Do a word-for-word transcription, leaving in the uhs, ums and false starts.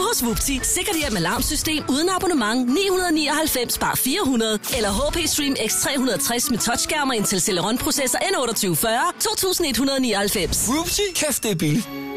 hos Wupti. Sikkerthjem Alarmsystem uden abonnement ni hundrede nioghalvfems bare fire hundrede. Eller H P Stream X tre tres med touchskærm og Intel Celeron processor N otteogtyve fyrre to tusind et hundrede nioghalvfems. Wupti, kæft det er billigt.